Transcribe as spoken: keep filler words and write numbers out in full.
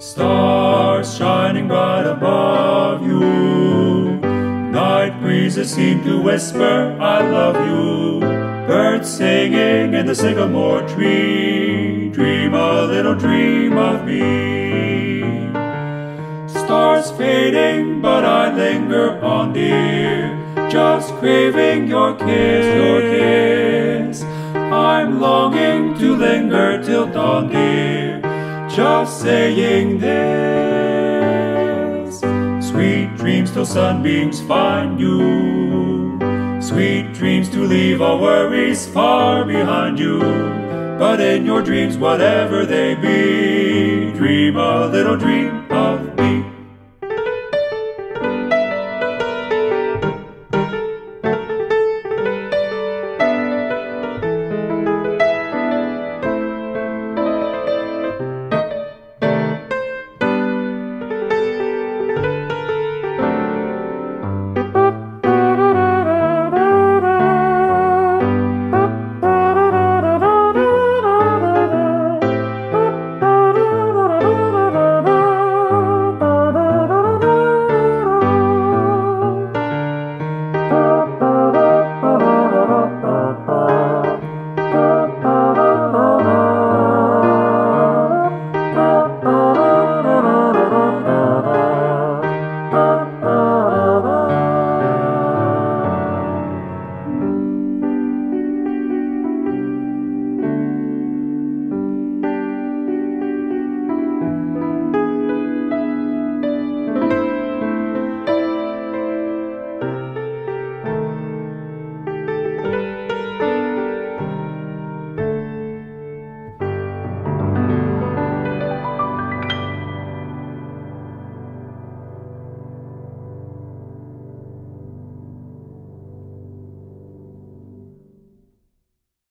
Stars shining bright above you, night breezes seem to whisper, I love you. Birds singing in the sycamore tree, dream a little dream of me. Stars fading, but I linger on, dear, just craving your kiss, your kiss. I'm longing to linger till dawn, dear, just saying this. Sweet dreams till sunbeams find you, sweet dreams to leave all worries far behind you. But in your dreams, whatever they be, dream a little dream of